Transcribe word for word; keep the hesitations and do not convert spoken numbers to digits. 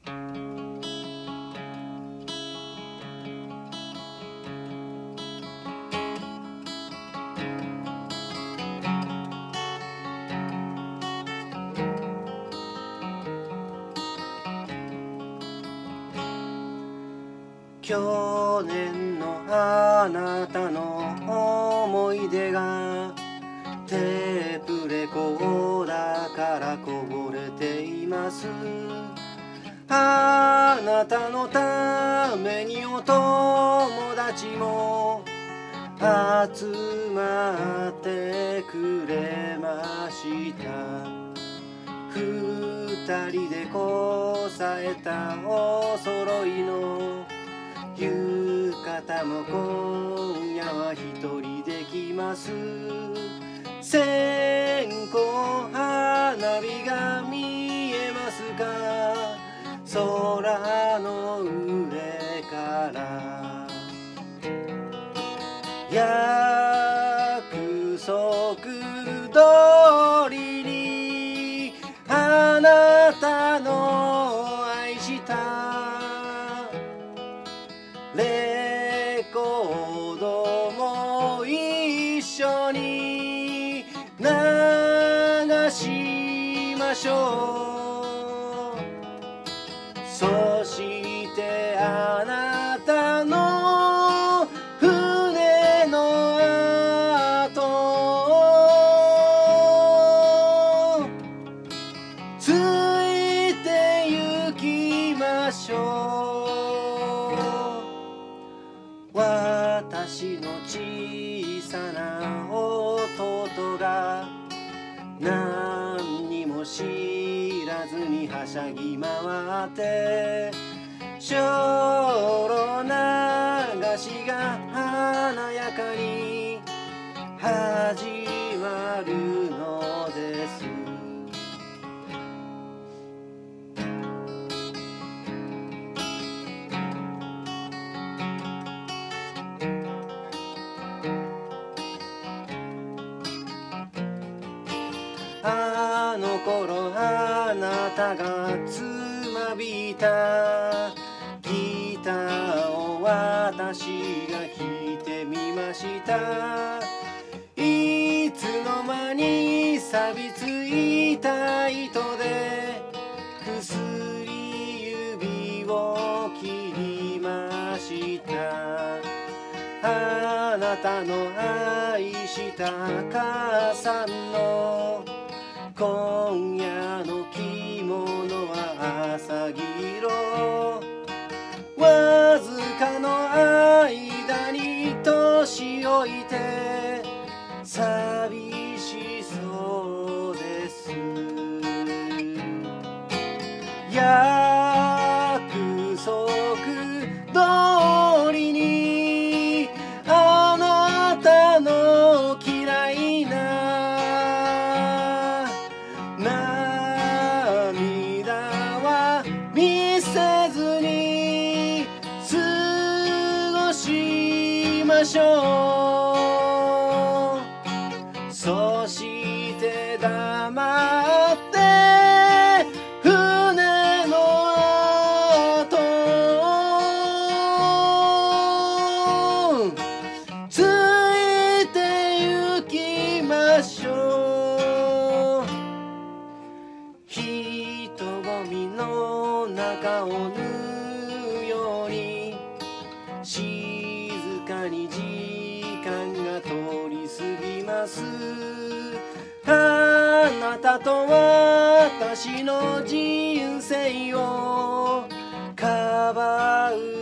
去年のあなたの思い出がテープレコーダーからこぼれています。あなたのためにお友達も集まってくれました。二人でこさえたお揃いの浴衣も今夜は一人で来ます。線香花火が見えますか、空の上から。約束通りにあなたの愛したレコードも一緒に流しましょう。そしてあなたの船の後ついて行きましょう。私の小さな弟が何にも知らずにはしゃぎ回って精霊流しが華やかに始まるのです。あの頃あなたがつまびいたギターを私が弾いてみました。いつの間に錆びついた糸で薬指を切りました。あなたの愛した母さんの今夜の着物は朝黄色。わずかの間に年老いて寂しそうです。約束通りにあなたの嫌いな涙は見せずに過ごしましょう。そして黙って船の後ついて行きましょう。人混みの中を縫うように静かに時間が通り過ぎます。あなたと私の人生をかばう